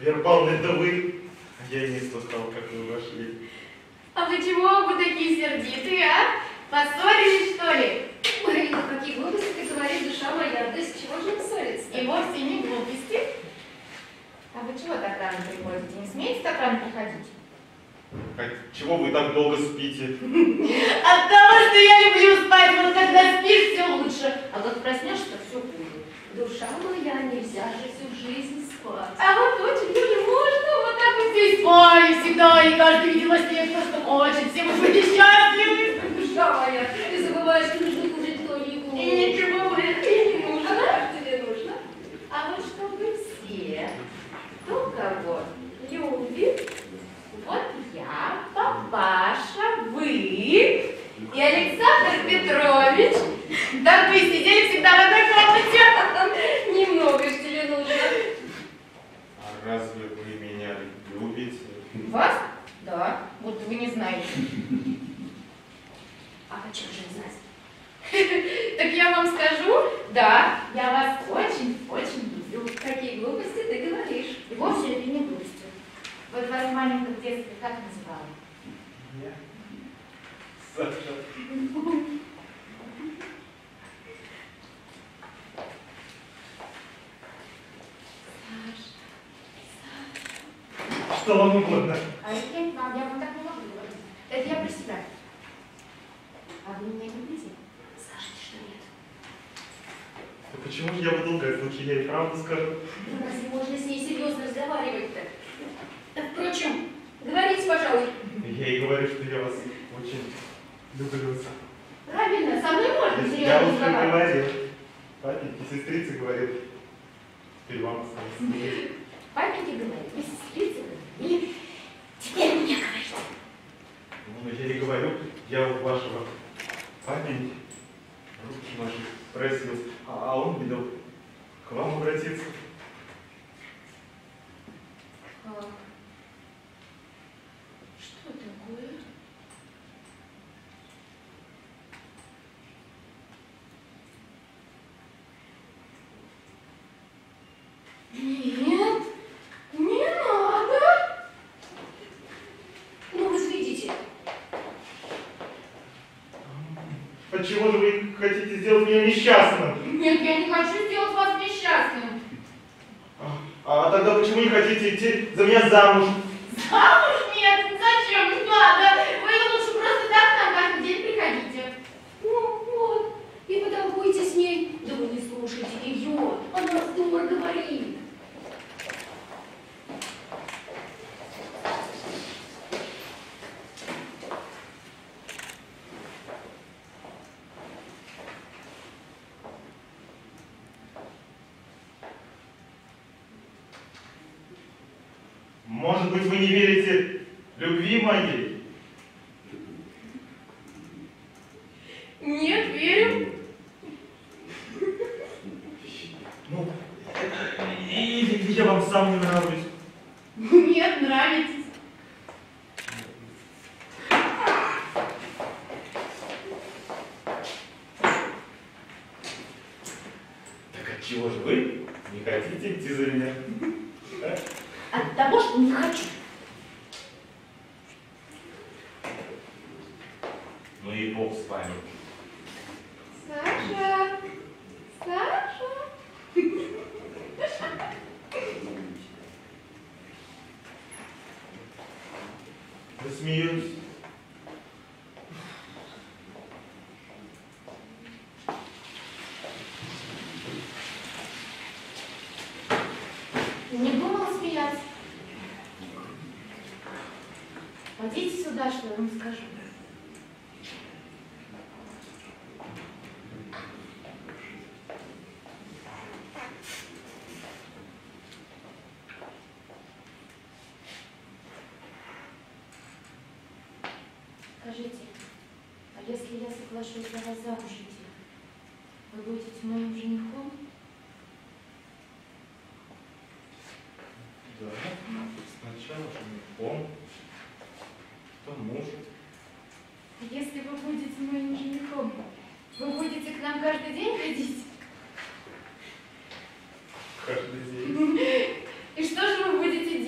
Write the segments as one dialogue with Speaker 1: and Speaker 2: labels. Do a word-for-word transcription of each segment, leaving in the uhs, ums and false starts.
Speaker 1: Вера Павловна, это вы? Я и не слыхал, как вы вошли.
Speaker 2: А вы чего вы такие сердитые, а? Поссорились, что ли?
Speaker 3: Ой, ну какие глупости ты говоришь, душа моя, да с чего же ссориться?
Speaker 2: И вовсе не глупости. А вы чего так рано приходите? Не смеете так рано приходить?
Speaker 1: А чего вы так долго спите?
Speaker 2: От того, что я люблю спать, вот когда спишь, все лучше. А как проснешься, все хуже.
Speaker 3: Душа моя, нельзя же всю жизнь спать.
Speaker 2: А вот очень даже можно, вот так вот все и спали всегда, и каждый видел во сне, кто что хочет, все мы были счастливы.
Speaker 3: Душа моя, ты забываешь, что нужно кушать логику.
Speaker 2: И ничего мне не нужно.
Speaker 3: А тебе нужно?
Speaker 2: А вот чтобы все, кто кого любит, вот я, папаша, вы и Александр Петрович, так вы сидели всегда в одной комнате.
Speaker 3: Немного ж тебе нужно.
Speaker 1: А разве вы меня любите?
Speaker 2: Вас? Да, вот вы не знаете.
Speaker 3: А почему же не знать?
Speaker 2: Так я вам скажу, да, я вас очень-очень люблю.
Speaker 3: Какие глупости ты говоришь?
Speaker 2: И вовсе это не глупости. Вот вас маленького в детстве как называла?
Speaker 1: Я? Саша. Что вам угодно?
Speaker 2: А это я, не вам, я вам так не могу говорить. Это я про себя. А вы меня любите?
Speaker 3: Скажите, что нет.
Speaker 1: Да почему же я в долгой случае, я и правду скажу?
Speaker 3: Ну, разве можно с ней серьезно разговаривать-то? Да, впрочем, говорите, пожалуй.
Speaker 1: Я и говорю, что я вас очень люблю.
Speaker 2: Правильно, со мной можно
Speaker 1: Я
Speaker 2: серьезно
Speaker 1: уже
Speaker 2: разговаривать.
Speaker 1: говорил. Папеньке, сестрице говорил. Теперь вам осталось.
Speaker 2: Папеньки говорят, вы сестрицы говорили. Теперь мне говорите.
Speaker 1: Ну, я и говорю, я у вашего папеньки руки ваши просил, а, а он видел к вам обратиться.
Speaker 2: Как? Что такое? Нет, не надо.
Speaker 3: Ну, разведите.
Speaker 1: Почему же вы хотите сделать меня несчастным?
Speaker 2: Нет, я не хочу сделать вас несчастным.
Speaker 1: А, а тогда почему не хотите идти за меня замуж?
Speaker 2: Замуж? Нет, зачем? Не надо. Вы лучше просто так к нам каждый день приходите.
Speaker 3: Ну, вот. И потолкуйте с ней. Да вы не слушайте ее. Она вздор говорит.
Speaker 1: Может быть, вы не верите любви моей?
Speaker 2: Нет, верю.
Speaker 1: Ну, или я вам сам не нравлюсь?
Speaker 2: Нет, нравитесь.
Speaker 1: Так отчего же вы не хотите идти за меня? А?
Speaker 2: От того, что не хочу.
Speaker 1: Ну и бог с вами.
Speaker 2: Саша, Саша.
Speaker 1: Вы смеетесь?
Speaker 2: Не думала смеяться. Пойдите сюда, что я вам скажу. Скажите, а если я соглашусь за вас замуж идти, вы будете моим женихом?
Speaker 1: Да, сначала женихом, потом мужем.
Speaker 2: А если вы будете моим женихом, вы будете к нам каждый день ходить?
Speaker 1: Каждый день.
Speaker 2: И что же вы будете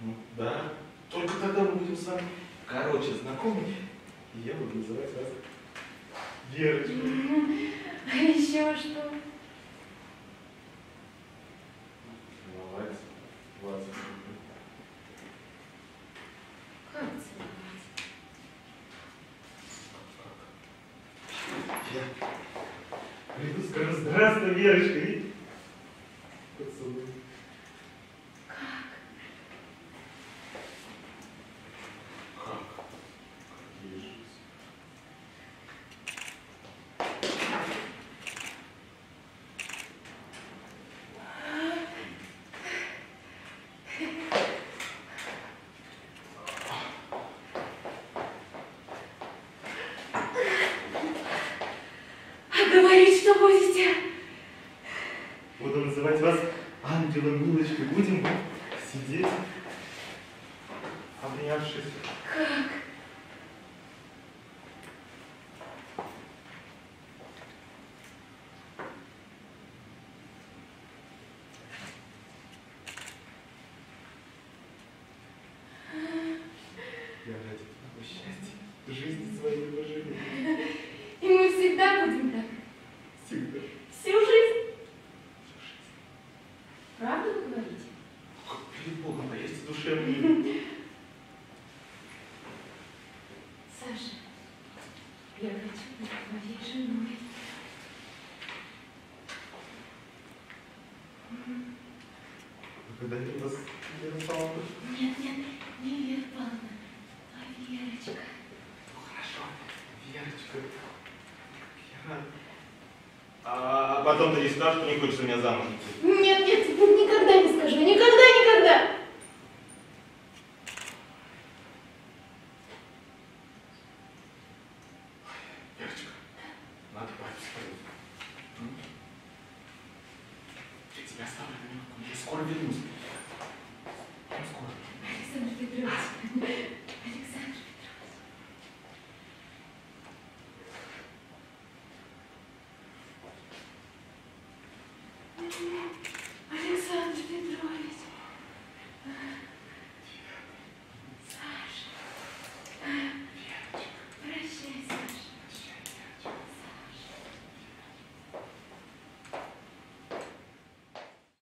Speaker 1: Ну, да. Только тогда мы будем с вами короче знакомы, и я буду называть вас Верочкой.
Speaker 2: А еще что?
Speaker 1: Целовать вас.
Speaker 2: Как целовать?
Speaker 1: Я приду, скажу: здравствуй, Верочка, и поцелуй.
Speaker 2: Как?
Speaker 1: Как? Какие же?
Speaker 3: А говорить что будете?
Speaker 1: Буду называть вас ангелом, милочкой. Будем сидеть, обнявшись.
Speaker 3: Как?
Speaker 1: Я ради твоего счастья, жизни своей вложили.
Speaker 3: И мы всегда будем так?
Speaker 1: Всегда.
Speaker 3: Всю жизнь? Правду вы говорите?
Speaker 1: Как перед Богом, да есть душевные.
Speaker 2: Саша, я хочу быть твоей женой.
Speaker 1: Когда я вас Вера Павловна.
Speaker 2: Нет, нет, не Вера Павловна, а Верочка.
Speaker 1: Ну хорошо, Верочка. Я рад. А потом ты не скажешь, что не хочешь за меня замуж идти?
Speaker 3: Нет, нет, теперь никогда не скажу. Никогда, никогда.
Speaker 1: Верочка, надо пойти спать. Я тебя оставлю на минутку, я скоро вернусь.